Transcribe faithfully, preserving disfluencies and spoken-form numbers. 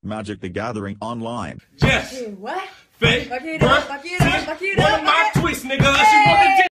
Magic the Gathering Online. Yes. What? Fake. Bakit? Bruh. Bakit? See? Bakit? One of my Bakit? twists, nigga. She want the dick.